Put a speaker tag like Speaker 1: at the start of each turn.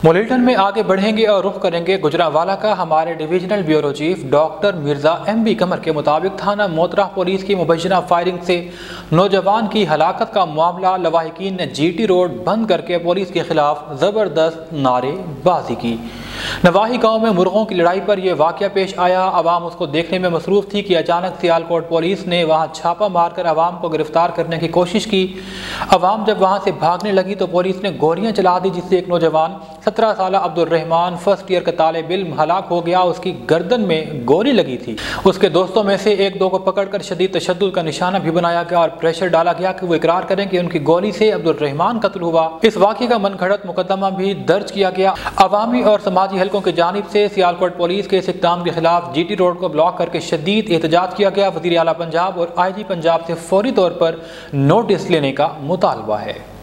Speaker 1: Bulletin में आगे बढ़ेंगे और रुख करेंगे गुजरांवाला का। हमारे divisional bureau chief doctor Mirza MB Qamar के मुताबिक थाना मोतरा पुलिस की मुबैना फायरिंग से नौजवान की हलाकत का मामला लवाहिकीन ने GT रोड बंद करके पुलिस के खिलाफ जबरदस्त नारेबाजी की। नवाही गांव में मुर्गों की लड़ाई पर यह वाकया पेश आया। अवाम उसको देखने में मसरूफ थी कि अचानक सियालकोट पुलिस ने वहां छापा मारकर अवाम को गिरफ्तार करने की कोशिश की। अवाम जब वहां से भागने लगी तो पुलिस ने गोलियां चला दी, जिससे एक नौजवान 17 साल अब्दुल रहमान फर्स्ट ईयर का तालिब इल्म हलाक हो गया। उसकी गर्दन में गोली लगी थी। उसके दोस्तों में से एक दो को पकड़कर शदीद तशद्दुद का निशाना भी बनाया गया और प्रेशर डाला गया कि वो इकरार करें कि उनकी गोली से अब्दुल रहमान कत्ल हुआ। इस वाक़े का मनगढ़ंत मुकदमा भी दर्ज किया गया। अवामी और समाजी हलकों की जानिब से सियालकोट पुलिस के इस इक़दाम के खिलाफ GT रोड को ब्लॉक करके शदीद एहतजाज किया गया। वज़ीर आला पंजाब और IG पंजाब से फौरी तौर पर नोटिस लेने का मुतालबा है।